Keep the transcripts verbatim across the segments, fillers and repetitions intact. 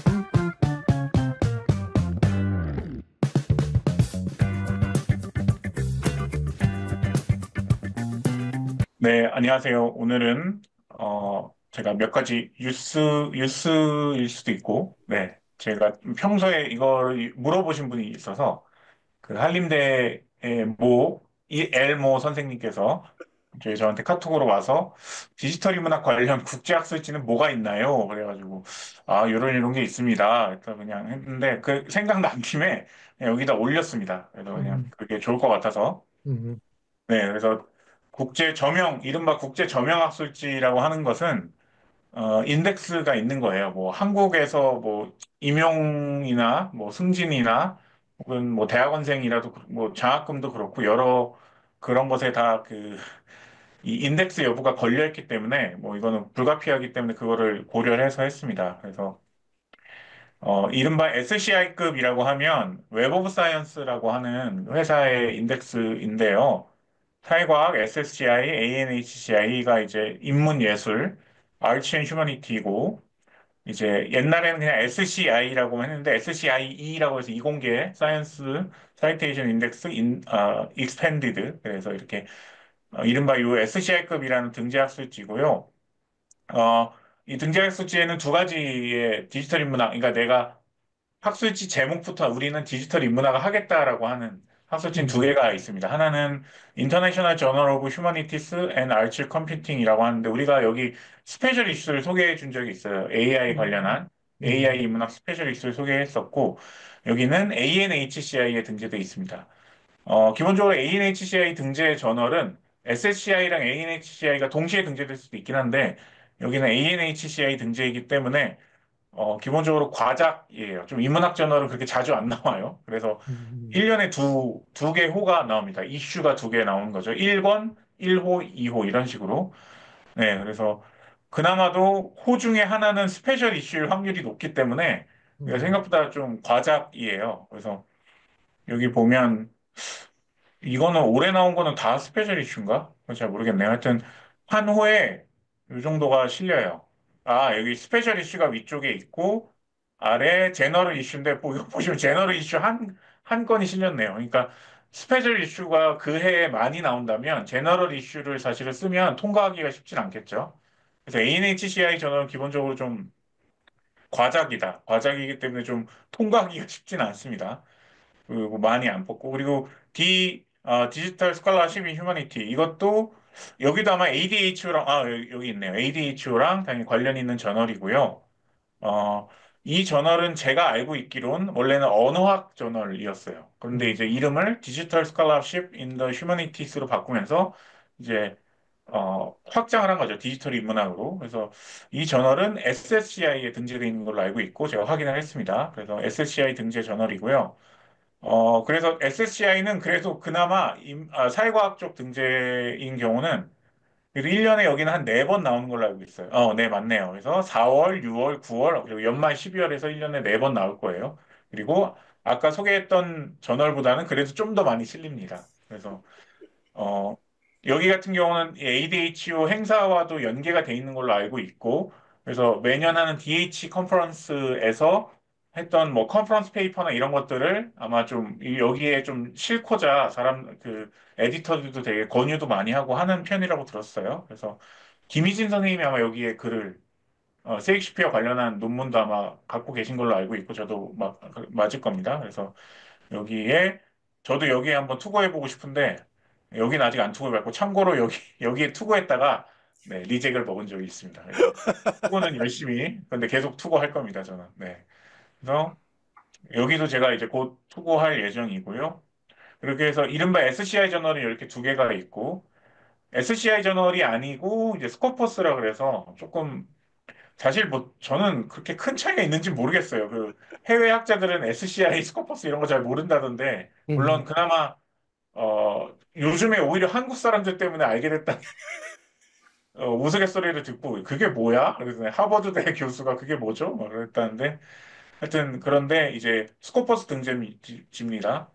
네, 안녕하세요. 오늘은, 어, 제가 몇 가지 뉴스, 뉴스일 수도 있고, 네, 제가 평소에 이걸 물어보신 분이 있어서, 그 한림대의 모, 이 엘모 선생님께서 저희 저한테 카톡으로 와서 디지털 인문학 관련 국제학술지는 뭐가 있나요? 그래가지고, 아, 이런 이런 게 있습니다. 그래서 그냥 했는데, 그 생각난 김에 그냥 여기다 올렸습니다. 그래서 그냥 음, 그게 좋을 것 같아서. 음, 네, 그래서 국제 저명, 이른바 국제 저명학술지라고 하는 것은 어, 인덱스가 있는 거예요. 뭐 한국에서 뭐 임용이나 뭐 승진이나 혹은 뭐 대학원생이라도 그- 뭐 장학금도 그렇고 여러 그런 것에 다 그 이 인덱스 여부가 걸려 있기 때문에 뭐 이거는 불가피하기 때문에 그거를 고려를 해서 했습니다. 그래서 어, 이른바 에스씨아이급이라고 하면 웹 오브 사이언스라고 하는 회사의 인덱스인데요. 사회과학 에스에스씨아이, 에이엔에이치씨아이가 이제 인문예술, 아츠 앤 휴머니티고 이제 옛날에는 그냥 에스씨아이라고 했는데 에스씨아이이라고 해서 이공계 사이언스 사이테이션 인덱스 인 어, 익스펜디드 그래서 이렇게 어, 이른바 이 에스씨아이급이라는 등재학술지고요. 어, 이 등재학술지에는 두 가지의 디지털 인문학, 그러니까 내가 학술지 제목부터 우리는 디지털 인문학을 하겠다라고 하는 학술지는 두 음, 개가 있습니다. 하나는 인터내셔널 저널 오브 휴머니티스 앤 아츠 컴퓨팅이라고 하는데 우리가 여기 스페셜 이슈를 소개해 준 적이 있어요. 에이아이 음, 관련한 에이아이 음, 인문학 스페셜 이슈를 소개했었고 여기는 에이엔에이치씨아이에 등재되어 있습니다. 어, 기본적으로 에이엔에이치씨아이 등재 저널은 에스에스씨아이랑 에이엔에이치씨아이가 동시에 등재될 수도 있긴 한데 여기는 에이엔에이치씨아이 등재이기 때문에 어, 기본적으로 과작이에요. 좀 인문학 저널은 그렇게 자주 안 나와요. 그래서 음, 일 년에 두, 두 개 호가 나옵니다. 이슈가 두 개 나오는 거죠. 일 권, 일 호, 이 호 이런 식으로. 네, 그래서 그나마도 호 중에 하나는 스페셜 이슈일 확률이 높기 때문에 음, 생각보다 좀 과작이에요. 그래서 여기 보면 이거는 올해 나온 거는 다 스페셜 이슈인가? 그건 잘 모르겠네요. 하여튼 한 호에 이 정도가 실려요. 아, 여기 스페셜 이슈가 위쪽에 있고 아래 제너럴 이슈인데 뭐 이거 보시면 제너럴 이슈 한, 한 건이 실렸네요. 그러니까 스페셜 이슈가 그 해에 많이 나온다면 제너럴 이슈를 사실은 쓰면 통과하기가 쉽진 않겠죠. 그래서 에이엔에이치씨아이 저널은 기본적으로 좀 과작이다. 과작이기 때문에 좀 통과하기가 쉽진 않습니다. 그리고 많이 안 뽑고 그리고 디 어, 디지털 스칼라십 인 휴머니티 이것도 여기도 아마 에이디에이치오랑 아 여기, 여기 있네요. 에이디에이치오랑 당연히 관련 있는 저널이고요. 어, 이 저널은 제가 알고 있기론 원래는 언어학 저널이었어요. 그런데 음, 이제 이름을 디지털 스칼라십 인 더 휴머니티스로 바꾸면서 이제 어, 확장을 한 거죠. 디지털 인문학으로. 그래서 이 저널은 에스에스씨아이에 등재되어 있는 걸로 알고 있고 제가 확인을 했습니다. 그래서 에스에스씨아이 등재 저널이고요. 어, 그래서 에스에스씨아이는 그래도 그나마 임- 아, 사회과학 쪽 등재인 경우는 그래도 일 년에 여기는 한 네 번 나오는 걸로 알고 있어요. 어, 네, 맞네요. 그래서 사월, 유월, 구월, 그리고 연말 십이 월에서 일 년에 네 번 나올 거예요. 그리고 아까 소개했던 저널보다는 그래도 좀 더 많이 실립니다. 그래서 어, 여기 같은 경우는 에이디에이치오 행사와도 연계가 돼 있는 걸로 알고 있고, 그래서 매년 하는 디에이치 컨퍼런스에서 했던 뭐 컨퍼런스 페이퍼나 이런 것들을 아마 좀 이- 여기에 좀 싣고자 사람 그 에디터들도 되게 권유도 많이 하고 하는 편이라고 들었어요. 그래서 김희진 선생님이 아마 여기에 글을 어, 세익스피어 관련한 논문도 아마 갖고 계신 걸로 알고 있고 저도 막 맞을 겁니다. 그래서 여기에 저도 여기에 한번 투고해보고 싶은데 여기는 아직 안 투고해봤고 참고로 여기 여기에 투고했다가 네, 리젝을 먹은 적이 있습니다. 그래서 투고는 열심히 근데 계속 투고할 겁니다. 저는. 네. 그래서 여기도 제가 이제 곧 투고할 예정이고요. 그렇게 해서 이른바 에스씨아이 저널이 이렇게 두 개가 있고 에스씨아이 저널이 아니고 이제 스코퍼스라 그래서 조금 사실 뭐 저는 그렇게 큰 차이가 있는지 모르겠어요. 그 해외 학자들은 에스씨아이, 스코퍼스 이런 거 잘 모른다던데 물론 음, 그나마 어 요즘에 오히려 한국 사람들 때문에 알게 됐다 어, 우스갯소리를 듣고 그게 뭐야? 그래서 하버드대 교수가 그게 뭐죠? 막 그랬다는데 하여튼 그런데 이제 스코퍼스 등재지입니다.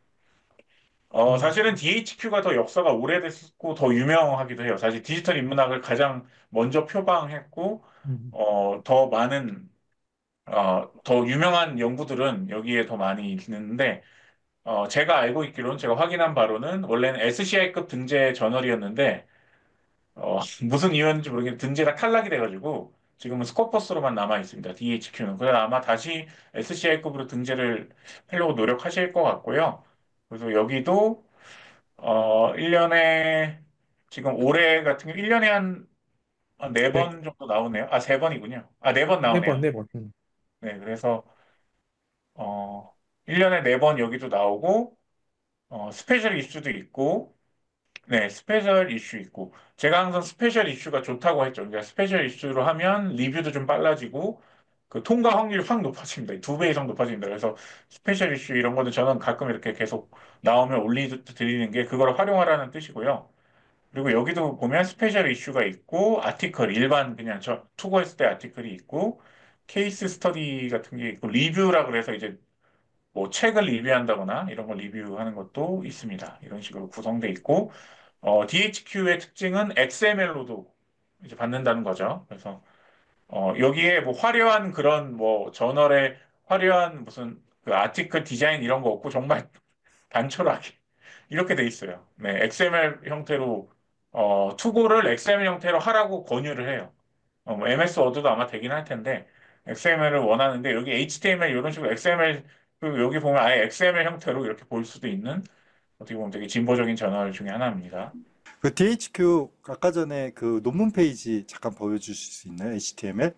어 음, 사실은 디에이치큐가 더 역사가 오래됐고 더 유명하기도 해요. 사실 디지털 인문학을 가장 먼저 표방했고 음, 어 더 많은 어, 더 유명한 연구들은 여기에 더 많이 있는데, 어, 제가 알고 있기로는 제가 확인한 바로는 원래는 에스씨아이급 등재 저널이었는데, 어, 무슨 이유였는지 모르겠는데 등재가 탈락이 돼가지고 지금은 스코퍼스로만 남아 있습니다. 디에이치큐는. 그래서 아마 다시 에스씨아이급으로 등재를 하려고 노력하실 것 같고요. 그래서 여기도 어, 일 년에 지금 올해 같은 경우 일 년에 한 네 네, 번 정도 나오네요. 아, 세 번이군요. 아, 네 번 네 번, 나오네요. 네 번. 음. 네, 그래서 어, 일 년에 네 번 여기도 나오고 어, 스페셜 이슈도 있고 네, 스페셜 이슈 있고. 제가 항상 스페셜 이슈가 좋다고 했죠. 그러니까 스페셜 이슈로 하면 리뷰도 좀 빨라지고, 그 통과 확률이 확 높아집니다. 두 배 이상 높아집니다. 그래서 스페셜 이슈 이런 거는 저는 가끔 이렇게 계속 나오면 올리드리는 게 그걸 활용하라는 뜻이고요. 그리고 여기도 보면 스페셜 이슈가 있고, 아티클, 일반 그냥 저 투고했을 때 아티클이 있고, 케이스 스터디 같은 게 있고, 리뷰라 그래서 이제 뭐 책을 리뷰한다거나 이런 걸 리뷰하는 것도 있습니다. 이런 식으로 구성돼 있고, 어, 디에이치큐의 특징은 엑스엠엘로도 이제 받는다는 거죠. 그래서 어, 여기에 뭐 화려한 그런 뭐 저널의 화려한 무슨 그 아티클 디자인 이런 거 없고 정말 단촐하게 이렇게 돼 있어요. 네, 엑스엠엘 형태로 어, 투고를 엑스엠엘 형태로 하라고 권유를 해요. 어, 뭐 엠에스 워드도 아마 되긴 할 텐데 엑스엠엘을 원하는데 여기 에이치티엠엘 이런 식으로 엑스엠엘 그 여기 보면 아예 엑스엠엘 형태로 이렇게 볼 수도 있는 어떻게 보면 되게 진보적인 저널 중에 하나입니다. 그 디에이치큐 아까 전에 그 논문 페이지 잠깐 보여주실 수 있나요? 에이치티엠엘?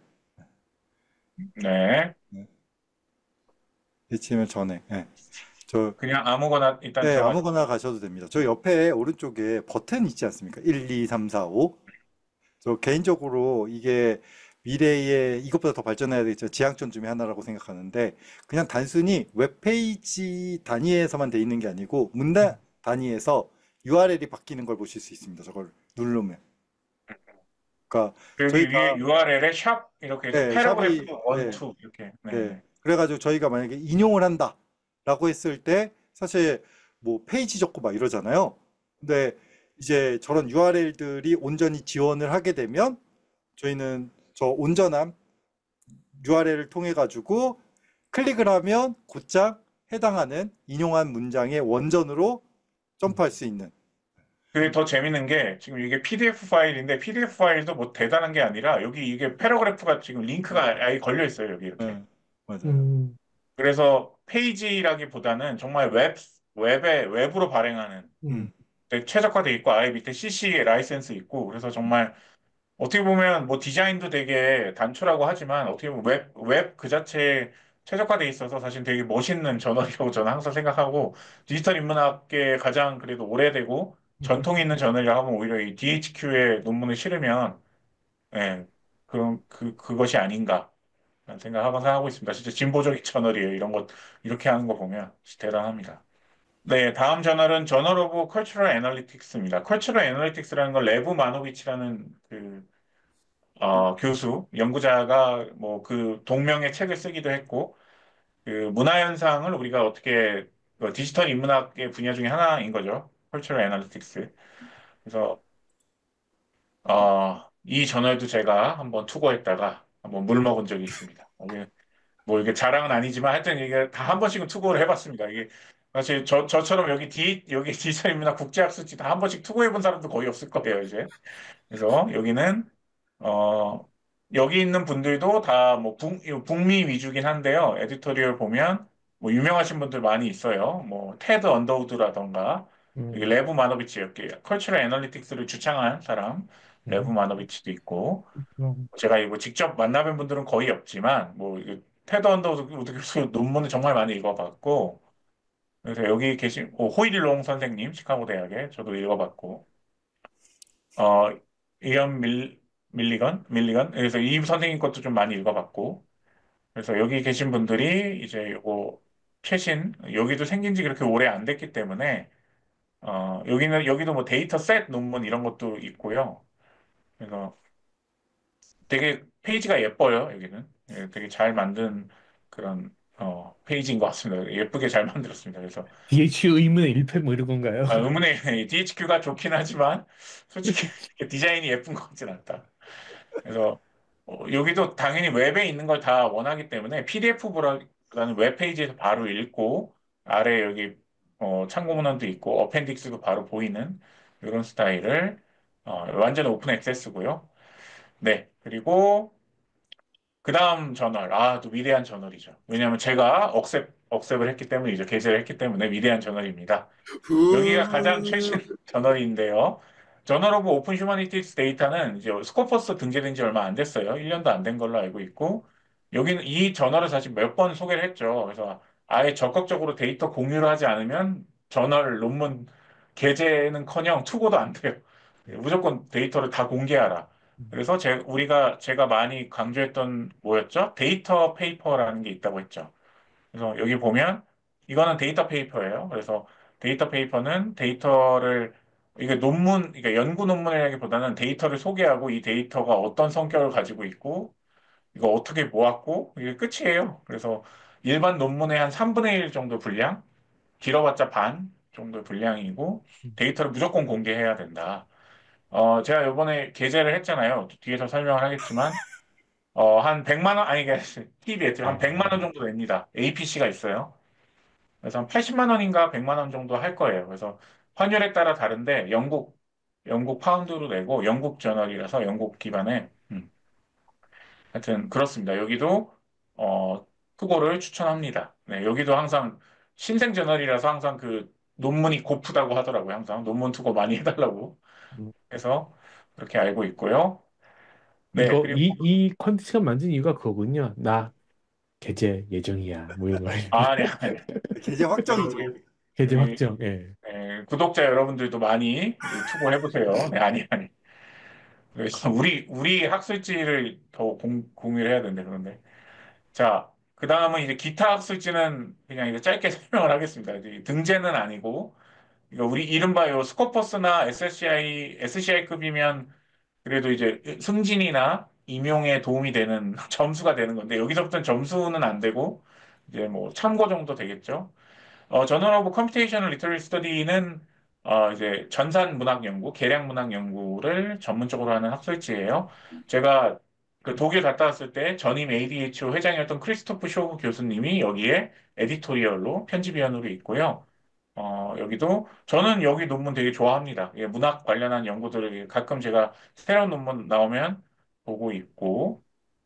네. 네. 에이치티엠엘 전에. 네. 저, 그냥 아무거나 일단 네, 들어가죠. 아무거나 가셔도 됩니다. 저 옆에 오른쪽에 버튼 있지 않습니까? 일, 이, 삼, 사, 오. 저 개인적으로 이게 미래에 이것보다 더 발전해야 되겠죠. 지향점 중에 하나라고 생각하는데 그냥 단순히 웹페이지 단위에서만 돼 있는 게 아니고 문단 단위에서 유알엘이 바뀌는 걸 보실 수 있습니다. 저걸 누르면. 그러니까 여기 위에 저희가 유알엘에 샵 이렇게 해서 네, 패러그래프 샵이 일, 네, 이 이렇게. 네. 네네. 그래가지고 저희가 만약에 인용을 한다라고 했을 때 사실 뭐 페이지 적고 막 이러잖아요. 근데 이제 저런 유알엘들이 온전히 지원을 하게 되면 저희는 저 온전한 유알엘을 통해 가지고 클릭을 하면 곧장 해당하는 인용한 문장의 원전으로 점프할 수 있는. 그게 더 재밌는 게 지금 이게 피디에프 파일인데 피디에프 파일도 뭐 대단한 게 아니라 여기 이게 패러그래프가 지금 링크가 아예 걸려 있어요. 여기 이렇게. 네, 맞아요. 음, 그래서 페이지라기보다는 정말 웹, 웹에, 웹으로 발행하는 음, 되게 최적화돼 있고 아예 밑에 씨씨 라이센스 있고 그래서 정말 어떻게 보면 뭐 디자인도 되게 단촐하고 하지만 어떻게 보면 웹, 웹 그 자체에 최적화돼 있어서 사실 되게 멋있는 저널이라고 저는 항상 생각하고 디지털 인문학계 가장 그래도 오래되고 음, 전통이 있는 저널이라 하면 오히려 이 디에이치큐의 논문을 실으면 예, 그, 그, 그것이 아닌가 라는 생각하고 생각하고 있습니다. 진짜 진보적인 저널이에요. 이런 것 이렇게 하는 거 보면 진짜 대단합니다. 네, 다음 저널은 저널 오브 컬처럴 애널리틱스입니다. 컬처럴 애널리틱스라는 건 레브 마노비치라는 그 어, 교수, 연구자가 뭐 그 동명의 책을 쓰기도 했고, 그 문화현상을 우리가 어떻게 그 디지털 인문학의 분야 중에 하나인 거죠. 컬처럴 애널리틱스. 그래서 어, 이 저널도 제가 한번 투고했다가 한번 물 먹은 적이 있습니다. 이게 뭐 이게 자랑은 아니지만 하여튼 이게 다 한 번씩은 투고를 해봤습니다. 이게 사실 저, 저처럼 여기 디, 여기 디지털 인문학 국제학술지 다 한 번씩 투고해본 사람도 거의 없을 거예요, 이제. 그래서 여기는 어, 여기 있는 분들도 다 뭐 북미 위주긴 한데요. 에디토리얼 보면 뭐 유명하신 분들 많이 있어요. 뭐 테드 언더우드라던가 여기 음, 레브 마노비치 이렇게 컬처럴 애널리틱스를 주창한 사람 레브 음, 마노비치도 있고 음, 제가 이거 직접 만나뵌 분들은 거의 없지만 뭐 이거 테드 언더우드 교수 논문을 정말 많이 읽어봤고 그래서 여기 계신 뭐 호일롱 선생님 시카고 대학에 저도 읽어봤고 어, 이언 밀, 밀리건? 밀리건? 그래서 이 선생님 것도 좀 많이 읽어봤고, 그래서 여기 계신 분들이 이제 요거 최신, 여기도 생긴 지 그렇게 오래 안 됐기 때문에, 어, 여기는, 여기도 뭐 데이터 셋 논문 이런 것도 있고요. 그래서 되게 페이지가 예뻐요, 여기는. 예, 되게 잘 만든 그런, 어, 페이지인 것 같습니다. 예쁘게 잘 만들었습니다. 그래서, 디에이치 의문의 일패 뭐 이런 건가요? 아, 의문의 디에이치큐가 좋긴 하지만, 솔직히 디자인이 예쁜 것 같진 않다. 그래서 어, 여기도 당연히 웹에 있는 걸 다 원하기 때문에 피디에프보다는 웹페이지에서 바로 읽고 아래 여기 어, 참고 문헌도 있고 어펜딕스도 바로 보이는 이런 스타일을 어, 완전 오픈 액세스고요. 네. 그리고 그 다음 저널, 아, 또 위대한 저널이죠. 왜냐하면 제가 억셉, 억셉을 했기 때문이죠. 게재를 했기 때문에 위대한 저널입니다. 여기가 가장 최신 후. 저널인데요. 저널 오브 오픈 휴머니티스 데이터는 이제 스코퍼스 등재된 지 얼마 안 됐어요. 일 년도 안 된 걸로 알고 있고, 여기는 이 저널을 사실 몇 번 소개를 했죠. 그래서 아예 적극적으로 데이터 공유를 하지 않으면 저널 논문 게재는커녕 투고도 안 돼요. 무조건 데이터를 다 공개하라. 그래서 제, 우리가, 제가 많이 강조했던 뭐였죠? 데이터 페이퍼라는 게 있다고 했죠. 그래서 여기 보면 이거는 데이터 페이퍼예요. 그래서 데이터 페이퍼는 데이터를 이게 논문, 그러니까 연구 논문이라기보다는 데이터를 소개하고 이 데이터가 어떤 성격을 가지고 있고 이거 어떻게 모았고 이게 끝이에요. 그래서 일반 논문의 한 삼분의 일 정도 분량, 길어봤자 반 정도 분량이고 데이터를 무조건 공개해야 된다. 어, 제가 이번에 게재를 했잖아요. 뒤에서 설명을 하겠지만 어, 한 백만 원, 아니, 이게 팁이었죠. 한 백만 원 정도 냅니다. 에이피씨가 있어요. 그래서 한 팔십만 원인가 백만 원 정도 할 거예요. 그래서 환율에 따라 다른데 영국 영국 파운드로 내고 영국 저널이라서 영국 기반에 음, 하여튼 그렇습니다. 여기도 어 크고를 추천합니다. 네, 여기도 항상 신생 저널이라서 항상 그 논문이 고프다고 하더라고요. 항상 논문 투고 많이 해달라고 음. 해서 그렇게 알고 있고요. 네, 이거 그리고 이 이 컨텐츠가 만든 이유가 그거군요. 나 개제 예정이야. 뭐 이런 거. 아, 네, 아니, 계제 확정이죠. 개제 우리 확정. 예. 네, 구독자 여러분들도 많이 투고해 보세요. 네, 아니 아니. 그래서 우리 우리 학술지를 더 공, 공유를 해야 되는데 그런데 자, 그 다음은 이제 기타 학술지는 그냥 이제 짧게 설명을 하겠습니다. 이제 등재는 아니고 이거 우리 이른바 요 스코퍼스나 에스씨아이 에스씨아이급이면 그래도 이제 승진이나 임용에 도움이 되는 점수가 되는 건데 여기서부터는 점수는 안 되고 이제 뭐 참고 정도 되겠죠. 어, 저널 오브 컴퓨테이셔널 리터리 스터디는 어, 이제 전산 문학 연구, 계량 문학 연구를 전문적으로 하는 학술지예요. 제가 그 독일 갔다 왔을 때 전임 에이디에이치오 회장이었던 크리스토프 쇼브 교수님이 여기에 에디토리얼로 편집위원으로 있고요. 어, 여기도 저는 여기 논문 되게 좋아합니다. 예, 문학 관련한 연구들을 가끔 제가 새로운 논문 나오면 보고 있고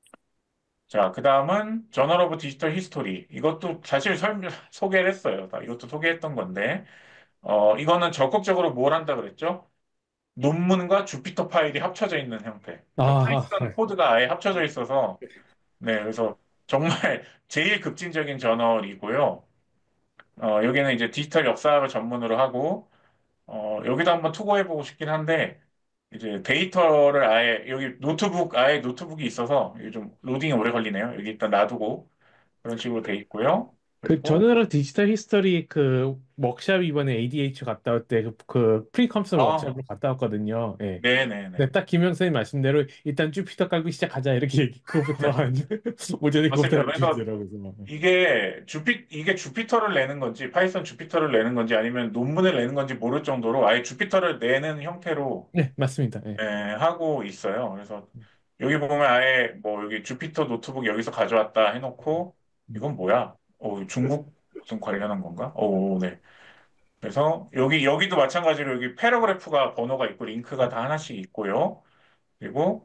자, 그 다음은 저널 오브 디지털 히스토리. 이것도 사실 설명, 소개를 했어요. 다 이것도 소개했던 건데, 어, 이거는 적극적으로 뭘 한다 그랬죠? 논문과 주피터 파일이 합쳐져 있는 형태. 그러니까 아, 파이썬 코드가 아예 합쳐져 있어서, 네, 그래서 정말 제일 급진적인 저널이고요. 어, 여기는 이제 디지털 역사학을 전문으로 하고, 어, 여기도 한번 투고해보고 싶긴 한데, 이제 데이터를 아예, 여기 노트북, 아예 노트북이 있어서, 이게 좀 로딩이 오래 걸리네요. 여기 일단 놔두고, 그런 식으로 돼 있고요. 그 그리고 저널 디지털 히스토리 그 워크샵 이번에 에이디에이치 갔다 올 때 그 그 프리컴스널 아, 워크샵으로 갔다 왔거든요. 예. 네네네. 근데 딱 김영 선생님 말씀대로 일단 주피터 깔고 시작하자 이렇게 얘기 그거부터 한 오전에 그거부터 맞습니다. 그래서 가르치더라고요. 그래서. 이게 주피 이게 주피터를 내는 건지 파이썬 주피터를 내는 건지 아니면 논문을 내는 건지 모를 정도로 아예 주피터를 내는 형태로 네, 맞습니다. 예. 예, 하고 있어요. 그래서 여기 보면 아예 뭐 여기 주피터 노트북 여기서 가져왔다 해놓고 이건 뭐야? 어, 중국 무슨 관련한 건가? 오, 네. 그래서 여기 여기도 마찬가지로 여기 패러그래프가 번호가 있고 링크가 다 하나씩 있고요. 그리고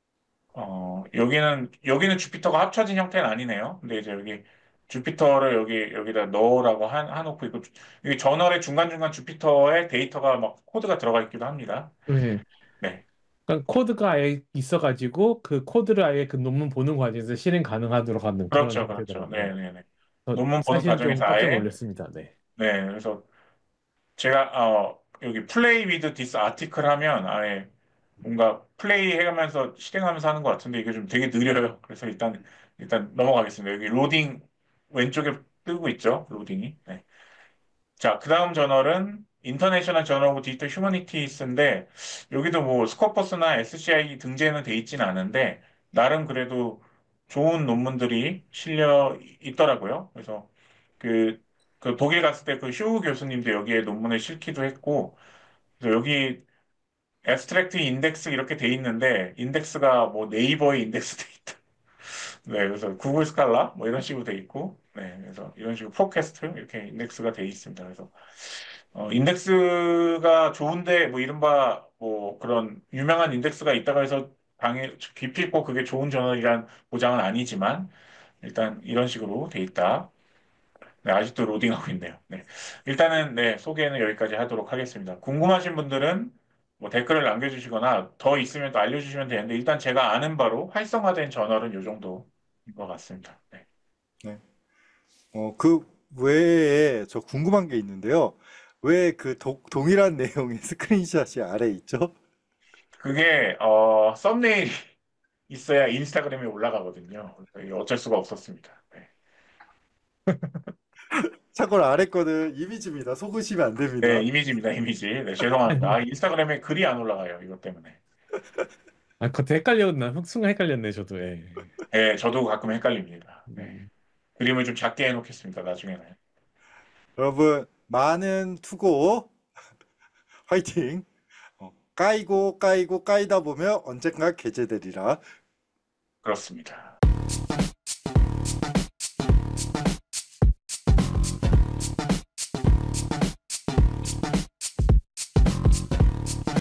어, 여기는, 여기는 주피터가 합쳐진 형태는 아니네요. 근데 이제 여기 주피터를 여기, 여기다 넣으라고 한, 해놓고 있고, 여기 저널의 중간중간 주피터에 데이터가 막 코드가 들어가 있기도 합니다. 네. 네. 그러니까 코드가 아예 있어가지고 그 코드를 아예 그 논문 보는 과정에서 실행 가능하도록 하는 그런 그렇죠, 그렇죠. 형태더라고요. 네네네. 어, 논문 보는 사실 좀 과정에서 깜짝 아예, 놀랐습니다. 네. 네. 그래서 제가, 어, 여기 플레이 위드 디스 아티클 하면 아예 뭔가 플레이 해가면서 실행하면서 하는 것 같은데 이게 좀 되게 느려요. 그래서 일단, 일단 넘어가겠습니다. 여기 로딩 왼쪽에 뜨고 있죠. 로딩이. 네. 자, 그 다음 저널은 인터내셔널 저널 오브 디지털 휴머니티스인데 여기도 뭐 스코퍼스나 에스씨아이 등재는 돼 있지는 않은데 나름 그래도 좋은 논문들이 실려 있더라고요. 그래서 그, 그 독일 갔을 때 그 쇼우 교수님도 여기에 논문을 실기도 했고 그래서 여기 abstract 인덱스 이렇게 돼 있는데 인덱스가 뭐 네이버의 인덱스 돼 있다. 네, 그래서 구글 스칼라 뭐 이런 식으로 돼 있고, 네, 그래서 이런 식으로 포캐스트 이렇게 인덱스가 돼 있습니다. 그래서 어, 인덱스가 좋은데 뭐 이른바 뭐 그런 유명한 인덱스가 있다고 해서 당연 깊이 있고 그게 좋은 저널이란 보장은 아니지만 일단 이런 식으로 돼 있다. 네, 아직도 로딩하고 있네요. 네. 일단은 네, 소개는 여기까지 하도록 하겠습니다. 궁금하신 분들은 뭐 댓글을 남겨주시거나 더 있으면 또 알려주시면 되는데 일단 제가 아는 바로 활성화된 저널은 이 정도인 것 같습니다. 네. 네. 어, 그 외에 저 궁금한 게 있는데요. 왜 그 동일한 내용의 스크린샷이 아래 있죠? 그게 어, 썸네일이 있어야 인스타그램에 올라가거든요. 그래서 이게 어쩔 수가 없었습니다. 네. 참고로 아래 거는 이미지입니다. 속으시면 안 네, 됩니다. 이미지입니다, 이미지. 네, 죄송합니다. 아, 인스타그램에 글이 안 올라가요, 이것 때문에. 아, 그것도 헷갈렸나? 순간 헷갈렸네, 저도. 예. 네, 저도 가끔 헷갈립니다. 네. 음. 그림을 좀 작게 해놓겠습니다, 나중에는. 여러분, 많은 투고 화이팅! 어, 까이고 까이고 까이다 보면 언젠가 게재되리라. 그렇습니다.